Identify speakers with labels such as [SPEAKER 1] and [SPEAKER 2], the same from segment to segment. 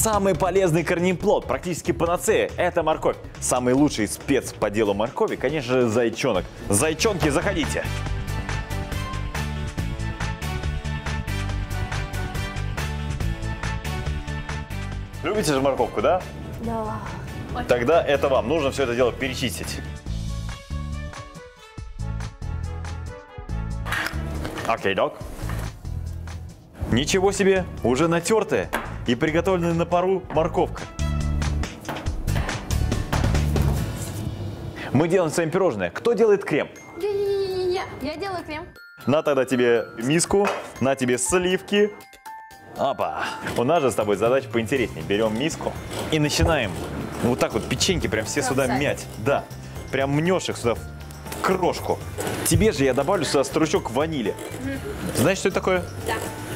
[SPEAKER 1] Самый полезный корнеплод, практически панацея, это морковь. Самый лучший спец по делу моркови, конечно же, зайчонок. Зайчонки, заходите. Любите же морковку, да?
[SPEAKER 2] Да.
[SPEAKER 1] Тогда это вам. Нужно все это дело перечистить. Окей, док. Ничего себе, уже натертая и приготовленная на пару морковка. Мы делаем с вами пирожное. Кто делает крем?
[SPEAKER 2] Я делаю крем.
[SPEAKER 1] На тогда тебе миску, на тебе сливки. Опа. У нас же с тобой задача поинтереснее. Берем миску и начинаем вот так вот печеньки прям все сюда мять. Да, прям мнешь их сюда в крошку. Тебе же я добавлю сюда стручок ванили. Знаешь, что это такое?
[SPEAKER 2] Да.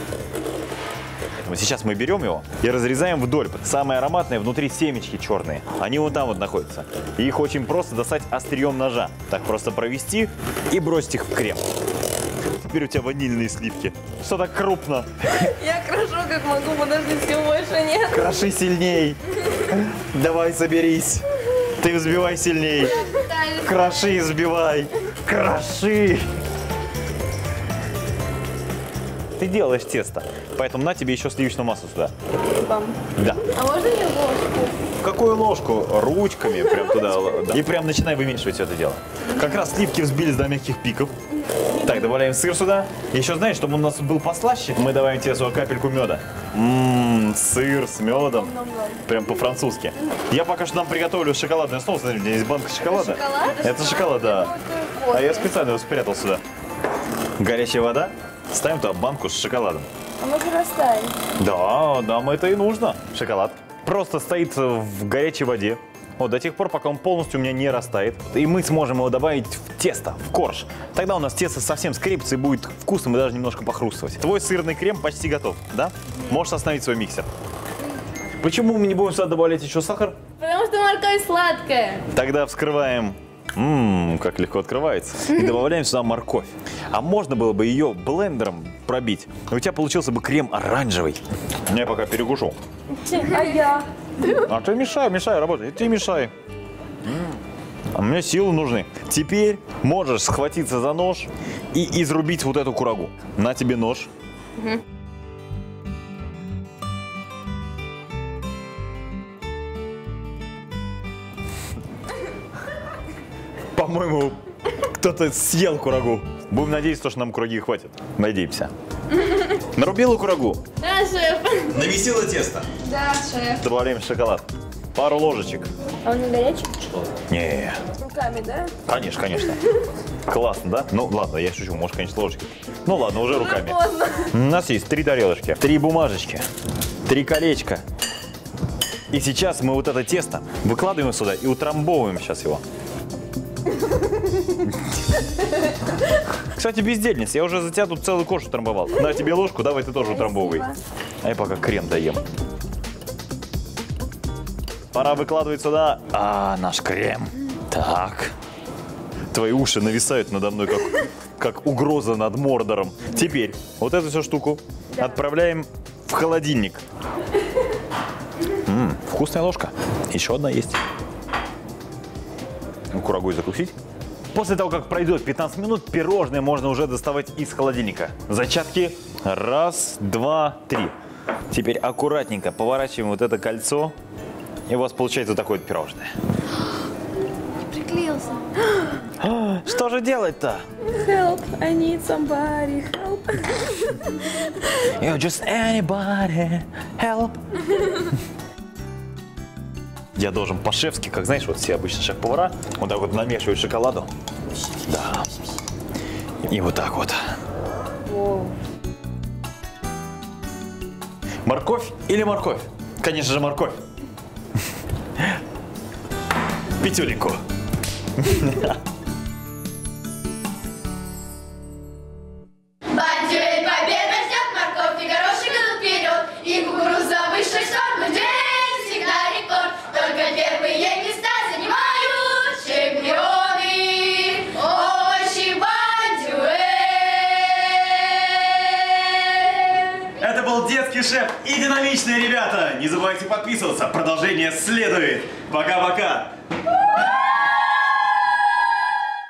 [SPEAKER 1] Сейчас мы берем его и разрезаем вдоль. Самые ароматные внутри семечки черные. Они вон там вот находятся. И их очень просто достать острием ножа. Так просто провести и бросить их в крем. Теперь у тебя ванильные сливки. Что так крупно?
[SPEAKER 2] Я крошу как могу, подожди, сил больше нет.
[SPEAKER 1] Кроши сильней. Давай, соберись. Ты взбивай сильней. Кроши и взбивай. Кроши. Ты делаешь тесто, поэтому на тебе еще сливочное масло сюда.
[SPEAKER 2] Бам.
[SPEAKER 1] Да.
[SPEAKER 2] А можно мне ложку?
[SPEAKER 1] Какую ложку? Ручками прям туда. Да. И прям начинай вымешивать все это дело. Как раз сливки взбились до мягких пиков. Так, добавляем сыр сюда. Еще знаешь, чтобы он у нас был послаще, мы добавим тебе сюда капельку меда. Сыр с медом. Прям по-французски. Я пока что нам приготовлю шоколадный основу. Смотри, у меня есть банка шоколада.
[SPEAKER 2] Шоколад?
[SPEAKER 1] Это шоколад, да. А я специально его спрятал сюда. Горячая вода. Ставим туда банку с шоколадом.
[SPEAKER 2] А можно растаять?
[SPEAKER 1] Да, нам это и нужно. Шоколад просто стоит в горячей воде. Вот до тех пор, пока он полностью у меня не растает. И мы сможем его добавить в тесто, в корж. Тогда у нас тесто совсем скрепится и будет вкусным и даже немножко похрустывать. Твой сырный крем почти готов, да? Можешь остановить свой миксер. Почему мы не будем сюда добавлять еще сахар?
[SPEAKER 2] Потому что морковь сладкая.
[SPEAKER 1] Тогда вскрываем. Как легко открывается. И добавляем сюда морковь. А можно было бы ее блендером пробить. И у тебя получился бы крем оранжевый. Я пока перекушу.
[SPEAKER 2] А я?
[SPEAKER 1] А ты мешай, работай. Ты мешай. А мне силы нужны. Теперь можешь схватиться за нож и изрубить вот эту курагу. На тебе нож. По-моему, кто-то съел курагу. Будем надеяться, что нам кураги хватит. Надеемся. Нарубила курагу.
[SPEAKER 2] Да, шеф.
[SPEAKER 1] Навесила тесто.
[SPEAKER 2] Да, шеф.
[SPEAKER 1] Добавляем шоколад. Пару ложечек.
[SPEAKER 2] А он не горячий?
[SPEAKER 1] Не,
[SPEAKER 2] С руками, да?
[SPEAKER 1] конечно, конечно. Классно, да? Ну, ладно, я шучу, может, конечно, ложечкой. Ну, ладно, уже руками.
[SPEAKER 2] Поздно.
[SPEAKER 1] У нас есть 3 тарелочки, 3 бумажечки, 3 колечка. И сейчас мы вот это тесто выкладываем сюда и утрамбовываем сейчас его. Кстати, бездельница, я уже за тебя тут целый кош утрамбовал. На тебе ложку, давай ты тоже утрамбовывай. А я пока крем доем. Пора выкладывать сюда наш крем. Так. Твои уши нависают надо мной, как угроза над Мордором. Теперь вот эту всю штуку отправляем в холодильник. Вкусная ложка. Еще одна есть. Курагой закусить. После того, как пройдет 15 минут, пирожное можно уже доставать из холодильника. Зачатки. 1, 2, 3. Теперь аккуратненько поворачиваем вот это кольцо. И у вас получается вот такое вот пирожное.
[SPEAKER 2] Приклеился.
[SPEAKER 1] Что же делать-то?
[SPEAKER 2] Help, I need somebody, help.
[SPEAKER 1] You're just anybody, help. Я должен по-шефски, как знаешь, вот все обычно шеф-повара, вот так вот намешивают шоколаду. Да. И вот так вот.
[SPEAKER 2] Воу.
[SPEAKER 1] Морковь или морковь? Конечно же, морковь. Пятюленьку.
[SPEAKER 3] Бандюэль победа ждет, морковь и горошек идут вперед, и кукуруза выше шторма, день всегда рекорд. Только первые места занимают чемпионы, овощи Бандюэль.
[SPEAKER 1] Это был был детский шеф и динамичные ребята. Не забывайте подписываться. Продолжение следует. Пока-пока.